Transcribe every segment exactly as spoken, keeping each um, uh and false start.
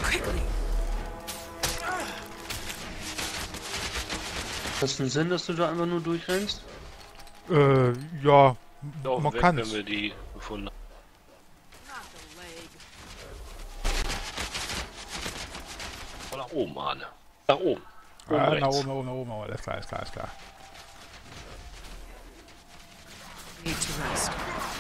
Hast du einen Sinn, dass du da einfach nur durchrennst? Äh, ja, Doch, man weg, kann wenn wir die gefunden haben. Oh, nach oben, Arne. Nach oben. Oben Ah, rechts. nach oben, nach oben, nach oben, alles klar, alles klar, alles klar. Need to rest.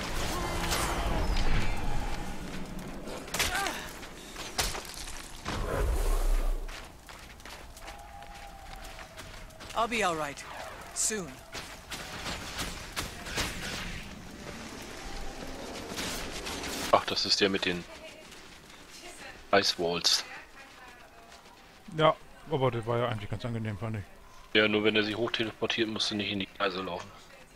I'll be all right. Soon. Ach, das ist der mit den Ice Walls. Ja, aber das war ja eigentlich ganz angenehm, fand ich. Ja, nur wenn er sich hoch teleportiert, musst du nicht in die Kreise laufen.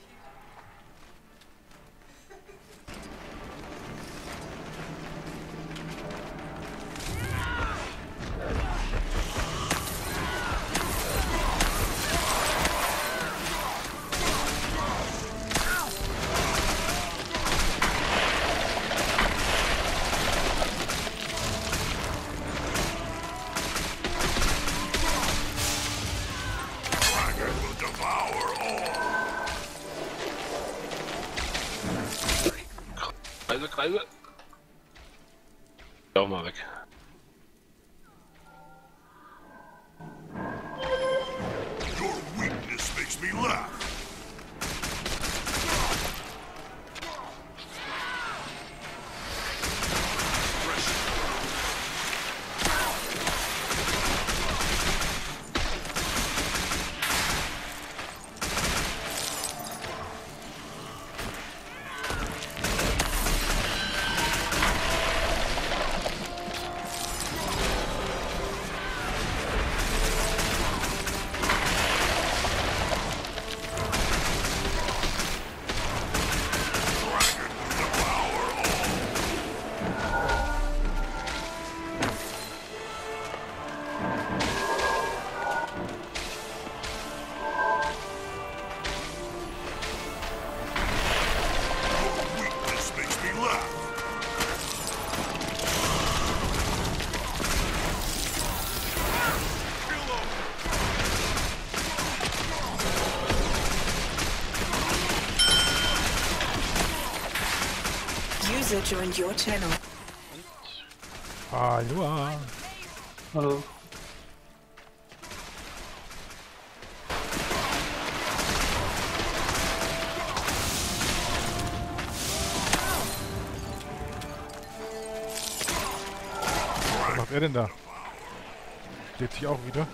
Kreise, Kreise. Auch mal weg. Your weakness makes me laugh. Weakness makes me laugh. User joined your channel. Hallo. Hallo. Was macht er denn da? Steht sich auch wieder?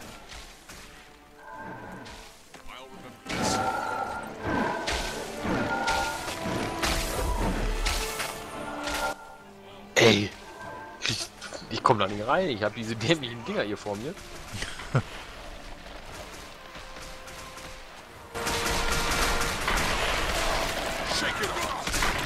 Ey, ich, ich komme da nicht rein. Ich habe diese dämlichen Dinger hier vor mir. Shake it off.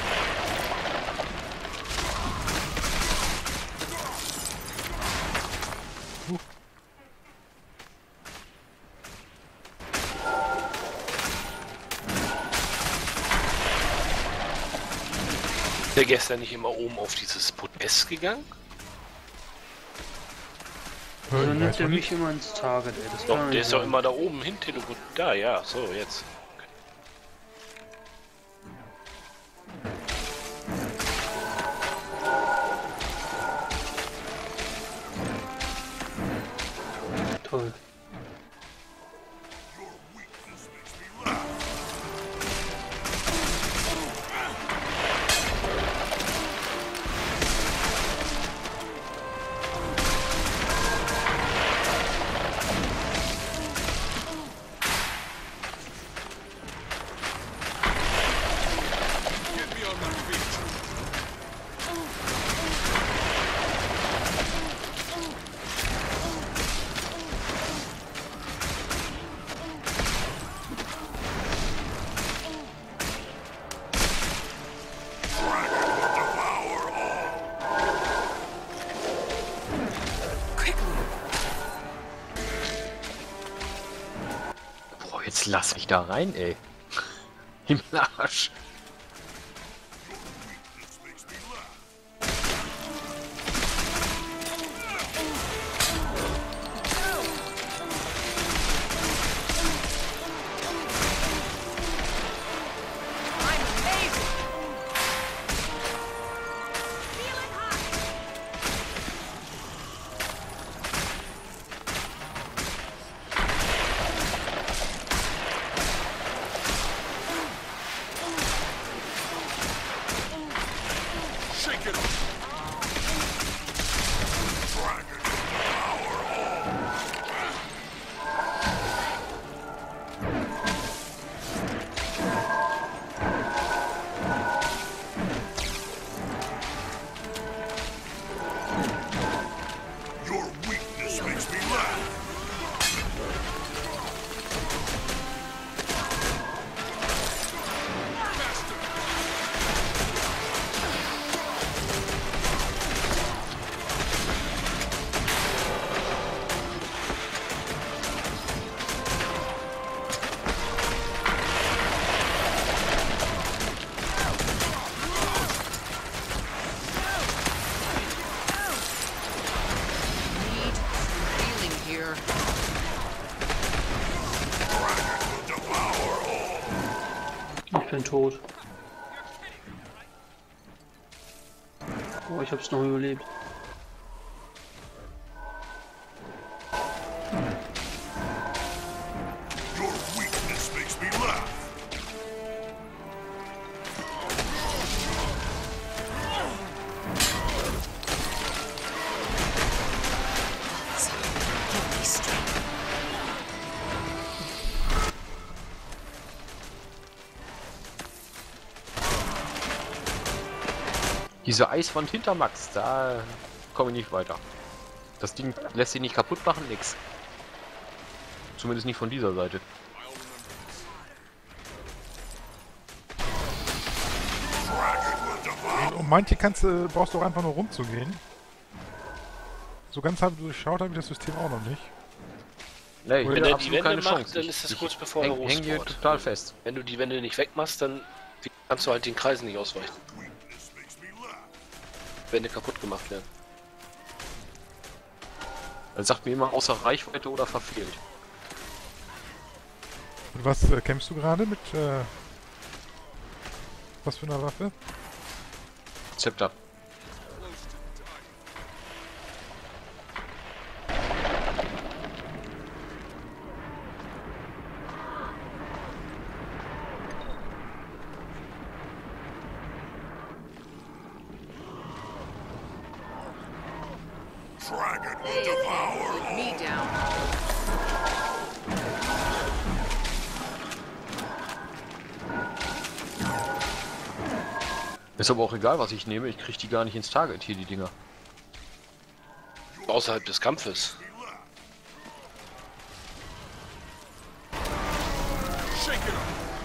Ist der gestern nicht immer oben auf dieses Podest gegangen? Hör, Dann ich nimmt weiß er noch mich nicht. immer ins Target, ey. Das Doch, kann der nicht ist doch sein. immer da oben hin teleportiert. Da, ja, so, jetzt. Toll. Weakness makes me laugh. Get me on my feet. Dragon will devour all. Quickly. Boah, jetzt lass mich da rein, ey. Im Arsch. Weakness makes me laugh. kein Tod. Oh, ich hab's noch überlebt. Your weakness makes me laugh. Give me strength. Diese Eiswand hinter Max, da komme ich nicht weiter. Das Ding lässt sich nicht kaputt machen, nix. Zumindest nicht von dieser Seite. Um manche kannst du, brauchst du auch einfach nur rumzugehen. So ganz hab, durchschaut habe ich das System auch noch nicht. Nee, ich Wenn Wenn hätte er die absolut Wände keine macht, Chance. dann Ich- ist das ich kurz bevor er häng, häng hier hochspawnt. total fest. Wenn du die Wände nicht wegmachst, dann kannst du halt den Kreisen nicht ausweichen. Weakness makes me laugh. Wände kaputt gemacht werden. Er sagt mir immer außer Reichweite oder verfehlt. Und was äh, kämpfst du gerade mit, äh, was für einer Waffe? Zepter. Dragon will devour. Me down. Ist aber auch egal, was ich nehme. Ich krieg die gar nicht ins Target hier, die Dinger. Außerhalb des Kampfes. Shake it up.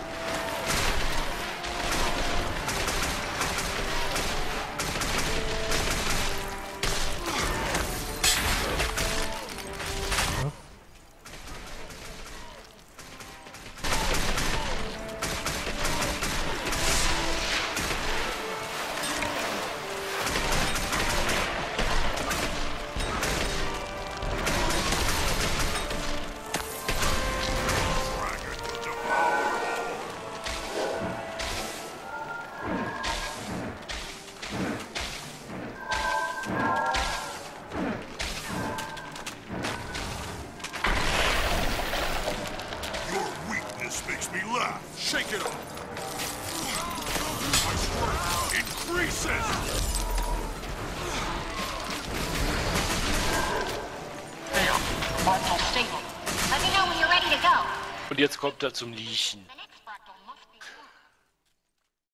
Your weakness makes me laugh. Shake it up. My strength increases. Portal stable. Let me know when you're ready to go. Und jetzt kommt er zum Liechen.